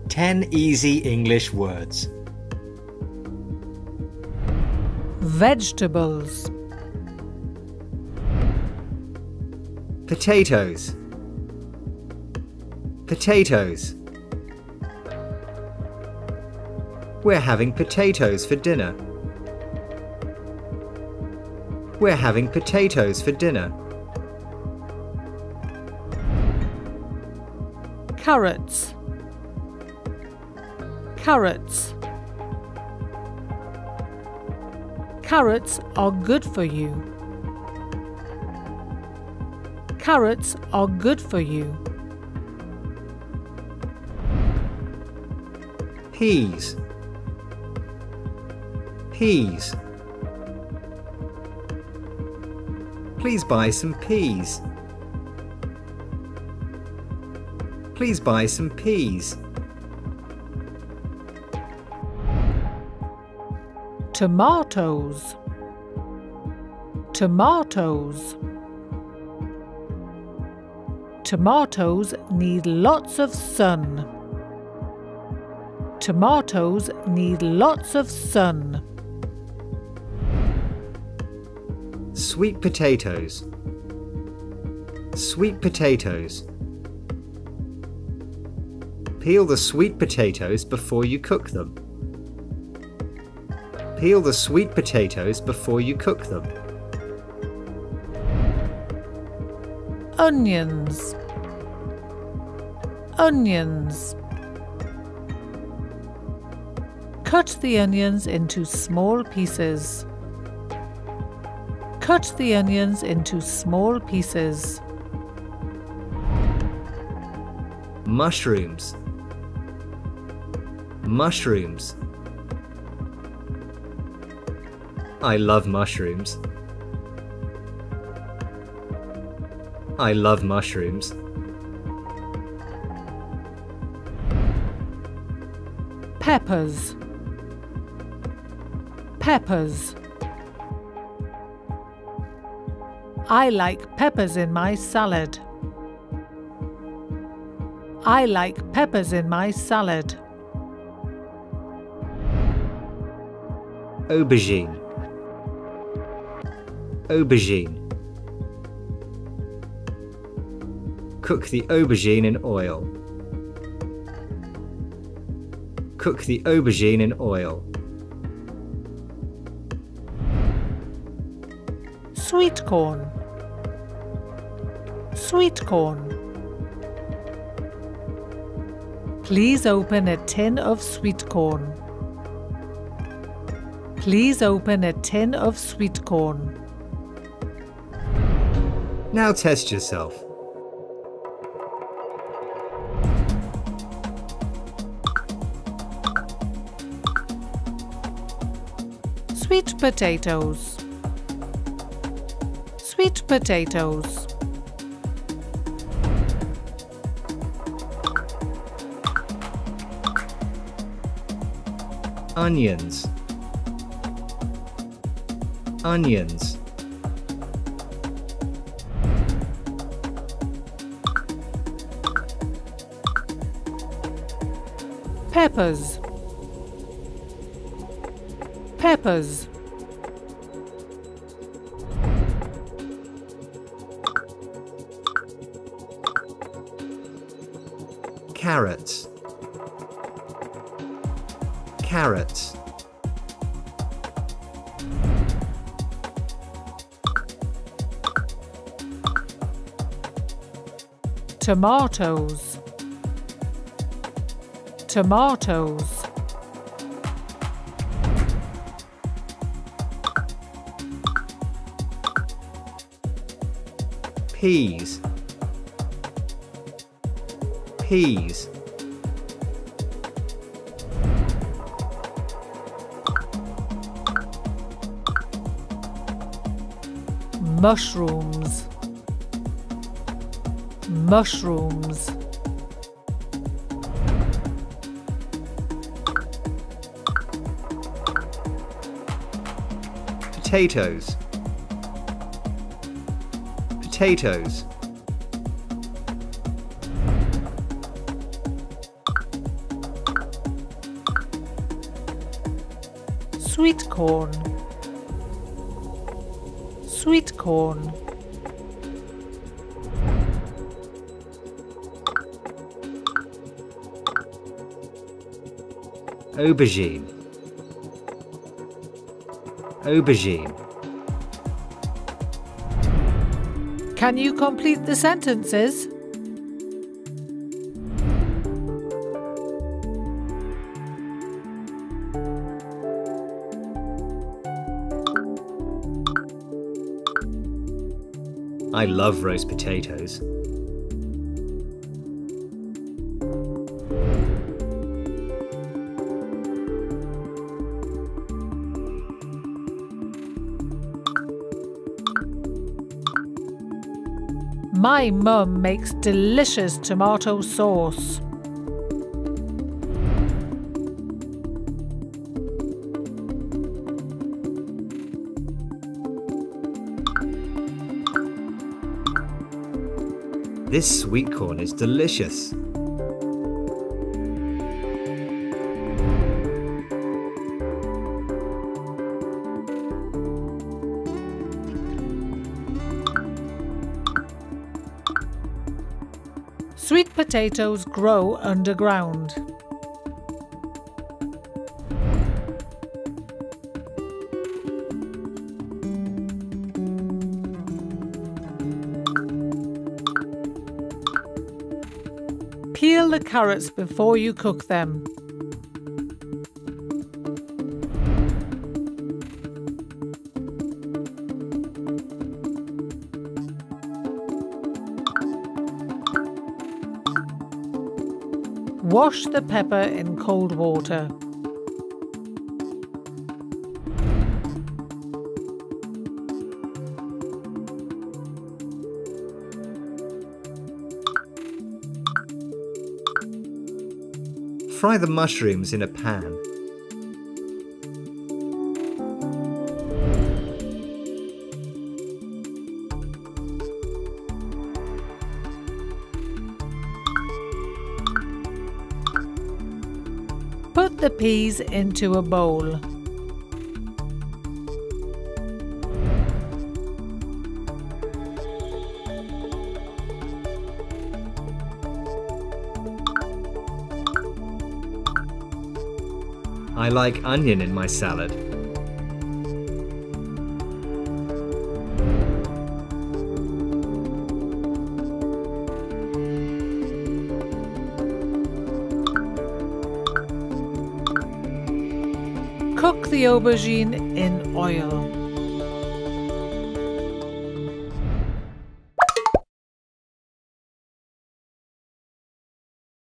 10 easy English words. Vegetables. Potatoes. Potatoes. We're having potatoes for dinner. We're having potatoes for dinner. Carrots. Carrots. Carrots are good for you. Carrots are good for you. Peas. Peas. Please buy some peas. Please buy some peas. Tomatoes. Tomatoes. Tomatoes need lots of sun. Tomatoes need lots of sun. Sweet potatoes. Sweet potatoes. Peel the sweet potatoes before you cook them. Peel the sweet potatoes before you cook them. Onions. Onions. Cut the onions into small pieces. Cut the onions into small pieces. Mushrooms. Mushrooms. I love mushrooms. I love mushrooms. Peppers. Peppers. I like peppers in my salad. I like peppers in my salad. Aubergine. Aubergine. Cook the aubergine in oil. Cook the aubergine in oil. Sweet corn. Sweet corn. Please open a tin of sweet corn. Please open a tin of sweet corn. Now test yourself. Sweet potatoes. Sweet potatoes. Onions. Onions. Peppers. Peppers. Carrots. Carrots. Tomatoes. Tomatoes. Peas. Peas. Mushrooms. Mushrooms. Potatoes. Potatoes. Sweet corn. Sweet corn. Aubergine. Aubergine. Can you complete the sentences? I love roast potatoes. My mum makes delicious tomato sauce. This sweet corn is delicious. Sweet potatoes grow underground. Peel the carrots before you cook them. Wash the pepper in cold water. Fry the mushrooms in a pan. Put the peas into a bowl. I like onion in my salad. Cook the aubergine in oil.